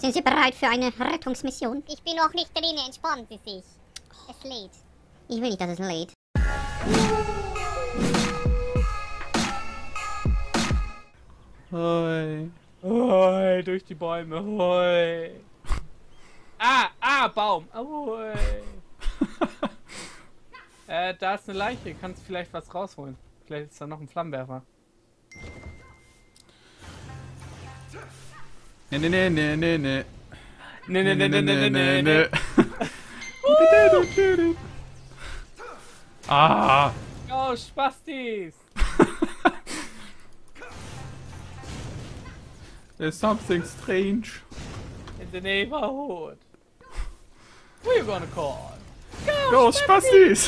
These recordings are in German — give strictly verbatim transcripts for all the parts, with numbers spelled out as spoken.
Sind Sie bereit für eine Rettungsmission? Ich bin noch nicht drin, entspannen Sie sich. Es lädt. Ich will nicht, dass es lädt. Hoi. Hoi, durch die Bäume. Hoi. Ah, ah, Baum. Hoi. äh, da ist eine Leiche. Kannst vielleicht was rausholen. Vielleicht ist da noch ein Flammenwerfer. Ne, ne, ne, ne, ne, ne. Ne, ne, ne, ne, ne, ne, ne. Ah! Oh, Spastis! There's something strange. In the neighborhood. Who are you gonna call? Go, Spastis!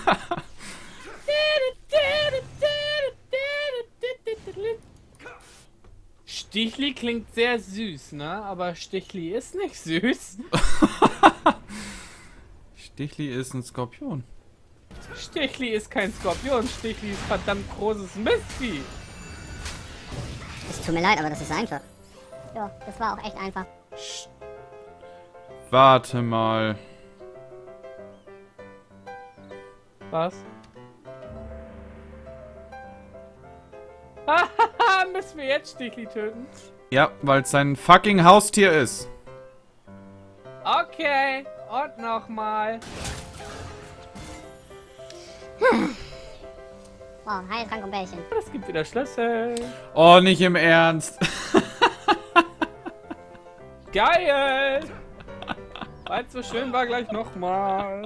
Stichli klingt sehr süß, ne? Aber Stichli ist nicht süß. Stichli ist ein Skorpion. Stichli ist kein Skorpion, Stichli ist verdammt großes Mistvieh. Es tut mir leid, aber das ist einfach. Ja, das war auch echt einfach. Warte mal. Was? Hahaha, müssen wir jetzt Stichli töten? Ja, weil es sein fucking Haustier ist. Okay, und nochmal. Wow, Heiltrank und Bällchen. Es gibt wieder Schlüssel. Oh, nicht im Ernst. Geil! Weil es so schön war, gleich nochmal.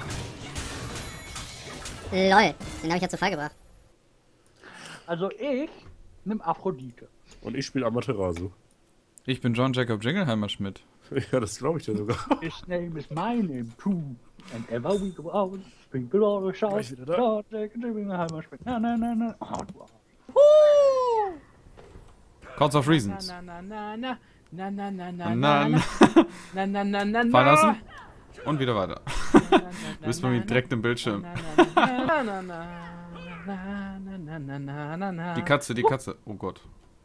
Lol, den habe ich ja zu Fall gebracht. Also ich nimm Aphrodite. Und ich spiele Amaterasu. Ich bin John Jacob Jingleheimer Schmidt. Ja, das glaube ich dir sogar. His name is my name too. And ever we go out, sprinkle all the shout. War ich wieder da? John Jacob Jingleheimer Schmidt. Na, na, na, na. Oh, du Arsch. Courts of Reasons. Na na na na na na na na Und na dann na na na na fallen lassen. Und wieder weiter. Du bist bei mir direkt im Bildschirm. Die Katze, die Katze. Oh Gott.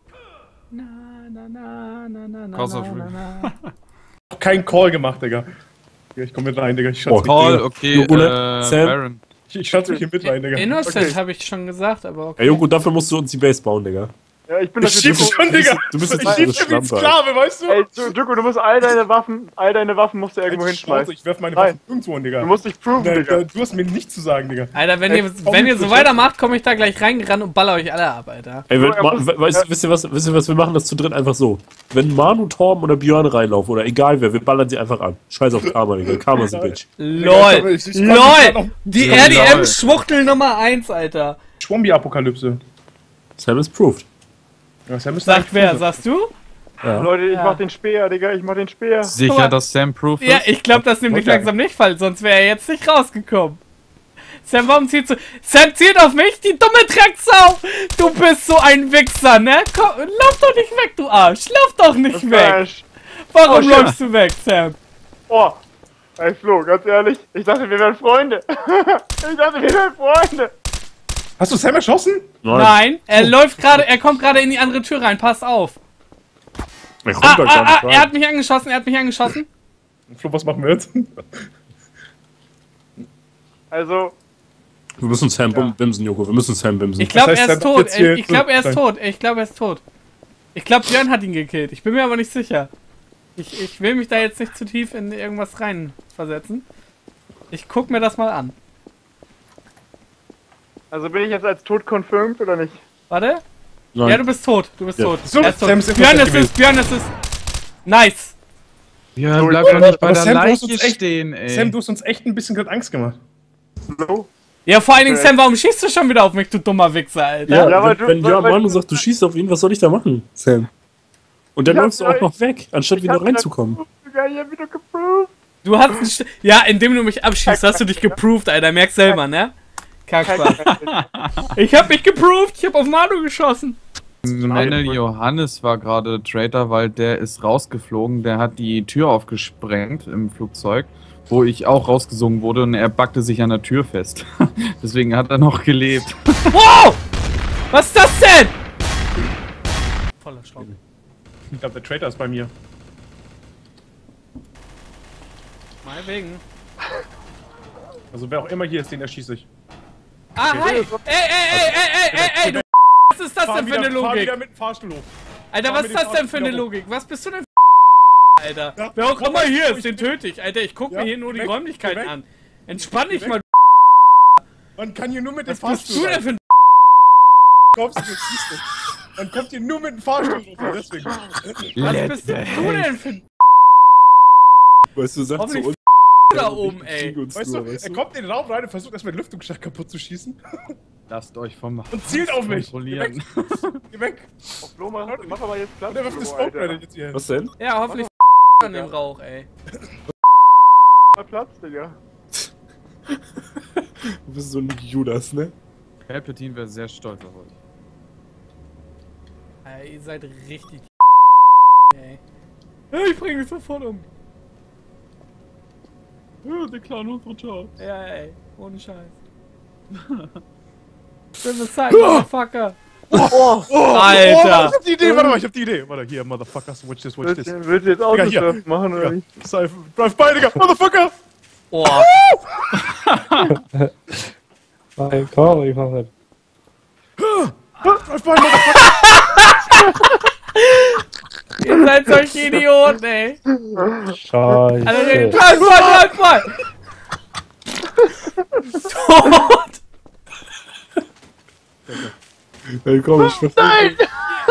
Courts of Reasons. Kein Call gemacht, Digga. Ja, ich komm mit rein, Digga. Ich schatz Oh, mich, Call, Digga. okay, Joghurt, äh, Sam. Baron. Ich, ich schatz mich hier mit rein, Digga. Innocent Okay. habe ich schon gesagt, aber okay. Ey, Joghurt, dafür musst du uns die Base bauen, Digga. Ja, ich bin Ich schieb schon, Digga. Du bist jetzt Ich ein schieb Sklave, Sklave, weißt du? Ey, Duko, du musst all deine Waffen, all deine Waffen musst du irgendwo hinschmeißen. Ich werf meine Nein. Waffen irgendwo hin, Digga. Du musst dich proven, Nein, Digga. du hast mir nichts zu sagen, Digga. Alter, wenn Ey, ihr, komm wenn mit ihr so zur weitermacht, komme ich da gleich reingerannt und baller euch alle ab, Alter. Ey, wenn, er ma, muss- we- weißt, er- wisst, ihr was, wisst ihr was, wir machen das zu dritt einfach so. Wenn Manu, Torben oder Björn reinlaufen oder egal wer, wir ballern sie einfach an. Scheiß auf Karma, Digga. Karma ist ein Bitch. LOL! ich- ich kann mich grad noch- LOL! Die Ja, R D lol. M-Schwuchtel Nummer eins, Alter. Schwombi-Apokalypse. Sam is proved. Ja, Sam ist Sagt wer? Sagst du? Ja. Leute, ich Ja. mach den Speer, Digga, ich mach den Speer. Sicher, dass Sam Proof ist? Ja, ich glaube, das nimmt nicht Okay. langsam nicht fall, sonst wäre er jetzt nicht rausgekommen. Sam, warum zielst du... Sam zielt auf mich, die dumme Drecksau! Du bist so ein Wichser, ne? Komm, lauf doch nicht weg, du Arsch! Lauf doch nicht Das weg! Flash. Warum Oh, shit. läufst du weg, Sam? Oh, ey Flo, ganz ehrlich, ich dachte, wir wären Freunde. Ich dachte, wir wären Freunde. Hast du Sam erschossen? Nein, er läuft gerade, er kommt gerade in die andere Tür rein, pass auf. Er kommt Ah, da gar ah, nicht ah, rein. er hat mich angeschossen, er hat mich angeschossen. Flo, was machen wir jetzt? Also, Wir müssen Sam Ja. bimsen, Joko. Wir müssen Sam bimsen. Ich glaube, Das heißt, er ist Sam tot. jetzt hier Ich, ich glaube, er ist sein. tot. Ich glaube, er ist tot. Ich glaube, Björn hat ihn gekillt. Ich bin mir aber nicht sicher. Ich, ich will mich da jetzt nicht zu tief in irgendwas rein versetzen. Ich guck mir das mal an. also bin ich jetzt als tot confirmed oder nicht? Warte. Nein. Ja, du bist tot. Du bist Ja. tot. So, Er ist tot. Sam ist Björn innocent ist es. Björn ist es. Nice. Ja, bleib doch nicht bei Aber der Sam, du hast Leiche uns echt- stehen, ey. Sam, du hast uns echt ein bisschen gerade Angst gemacht. So? Ja, vor allen Dingen, Sam, warum schießt du schon wieder auf mich, du dummer Wichser, Alter? Ja, Ja, weil wenn, du- wenn weil- Björn weil- Manu sagt, du schießt auf ihn, was soll ich da machen, Sam? Und dann Ich hab läufst du auch gleich- noch weg, anstatt wieder hab reinzukommen. wieder geproved, Ich hab wieder geproved. Du hast einen St Ja, indem du mich abschießt, hast du dich geproved, Alter. Merkst selber, ne? Kackbar. Ich hab mich geproved, ich hab auf Manu geschossen. Meine Johannes war gerade Traitor, weil der ist rausgeflogen, der hat die Tür aufgesprengt im Flugzeug, wo ich auch rausgesungen wurde und er backte sich an der Tür fest. Deswegen hat er noch gelebt. Wow! Was ist das denn? Voller Stock. Ich glaube, der Traitor ist bei mir. Meinetwegen. Also wer auch immer hier ist, den erschieße ich. Ah, hi! Ey, ey, ey, ey, ey, ey, ey, du was ist das Fahr denn für wieder, eine fahr Logik? wieder mit dem Fahrstuhl hoch. Alter, fahr was mit ist dem das denn für eine Fahrstuhl hoch. Logik? Was bist du denn für Alter? Ja, Wer auch komm immer mal, hier komm, ist, den ich- töte ich. Alter, ich guck Ja, mir hier nur die weg, Räumlichkeiten weg. an. Entspann dich Weg. mal, Man kann hier nur mit dem was bist Fahrstuhl du denn für ein Kommst du, das siehst du. Man kommt hier nur mit dem Fahrstuhl runter, deswegen. Was bist du denn für ein Weißt du, sagt Hoffentlich so uns da oben, ey? Weißt du, er kommt in den Raum rein und versucht erstmal den Lüftungsschacht kaputt zu schießen Lasst euch vom und zielt auf mich. Geh kontrollieren. weg. Geh weg. Oh, Flo, mach, mach aber jetzt Platz. Und er wirft das Flo, Smoke Alter. Grenade jetzt hier. Was denn? Ja, hoffentlich an dem Rauch, ey. Mal Platz, Digga. Du bist so ein Judas, ne? Palpatine wäre sehr stolz auf euch. Alter, ihr seid richtig ey. Ich bring mich sofort um. Ja, der Clown unsere Jobs. Ja, ey. Ohne Scheiß. Das ist Zeit, Motherfucker. Oh, Oh, Alter. ich hab die Idee, warte mal, ich hab die Idee. Warte, hier, Motherfuckers, watch this, watch willst, this. du- willst du jetzt Digga, hier. Autosurf machen oder Digga, wie? Drive drive by, Digga, Motherfucker! Oh, Nein, komm, ich mach halt. Drive by, Motherfucker! ihr seid solche Idioten, ey. Scheiße. Alter, greif mal, greif mal. Tot. Ey, komm, ich Nein!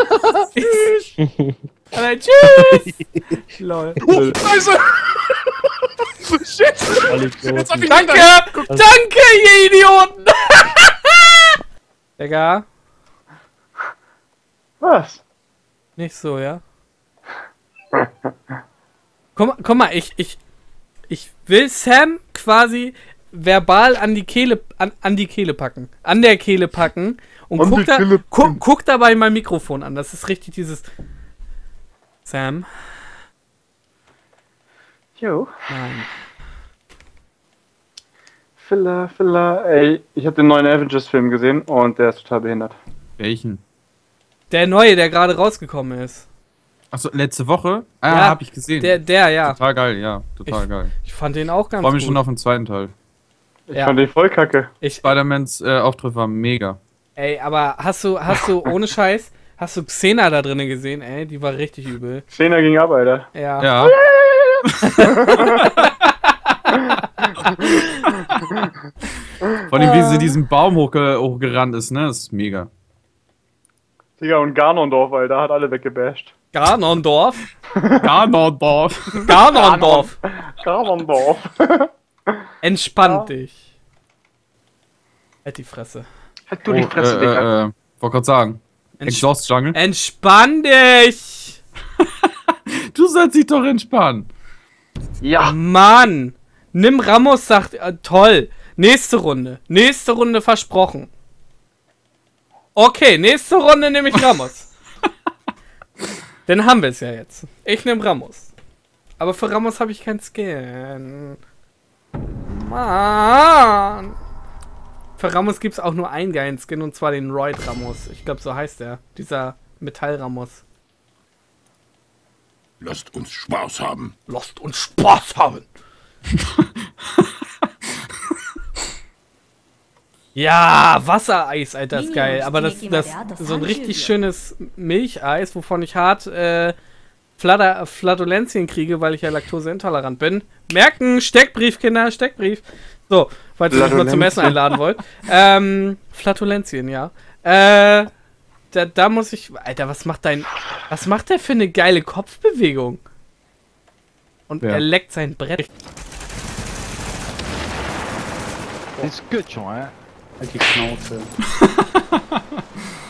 Alter, tschüss. Lol. Oh, Scheiße! Shit! Alle Jetzt hab Idioten. ich Danke, danke, ihr Idioten. Digga, Was? nicht so, ja? Komm, komm mal, ich, ich, ich will Sam quasi verbal an die Kehle, an, an die Kehle packen. An der Kehle packen. Und An guck, die da, Kehle guck, guck dabei mein Mikrofon an. Das ist richtig dieses... Sam? Jo. Nein. Filler, Filler. Ey, ich hab den neuen Avengers-Film gesehen und der ist total behindert. Welchen? Der neue, der gerade rausgekommen ist. Achso, letzte Woche? Ah, Ja, hab ich gesehen. Der, der, ja. Total geil, ja. Total Ich- geil. Ich fand den auch ganz Freue mich gut. schon auf den zweiten Teil. Ich Ja. fand den voll kacke. Ich, Spider-Mans äh, Auftritt war mega. ey, aber hast du, hast du, ohne Scheiß, hast du Xena da drinnen gesehen, ey? Die war richtig übel. Xena ging ab, Alter. Ja. Ja. Vor allem, wie sie diesen Baum hochge hochgerannt ist, ne? Das ist mega. Digga, und Ganondorf, Alter, hat alle weggebasht. Ganondorf. Ganondorf. Ganondorf. Ganondorf. Entspann Ja. dich. Halt die Fresse. Halt du die Oh, Fresse, äh, Digga. äh, äh, wollte gerade sagen. Ents Exhaust Jungle. Entspann dich. Du sollst dich doch entspannen. Ja. Mann. Nimm Ramos, sagt, äh, toll. Nächste Runde. Nächste Runde versprochen. Okay, nächste Runde nehme ich Ramos. Dann haben wir es ja jetzt. Ich nehme Ramos. Aber für Ramos habe ich keinen Skin. Mann. Für Ramos gibt es auch nur einen geilen Skin und zwar den Royd Ramos. Ich glaube, so heißt der. Dieser Metall Ramos. Lasst uns Spaß haben. Lasst uns Spaß haben. Ja, Wassereis, Alter, ist geil. Aber das, das, so ein richtig schönes Milcheis, wovon ich hart äh, Flatter, Flatulenzien kriege, weil ich ja laktoseintolerant bin. Merken, Steckbrief, Kinder, Steckbrief. So, falls ihr mich mal zum Essen einladen wollt. Ähm, Flatulenzien, ja. Äh, da, da muss ich... Alter, was macht dein... Was macht der für eine geile Kopfbewegung? Und Ja. er leckt sein Brett. Ist gut, Junge. Halt die Schnauze.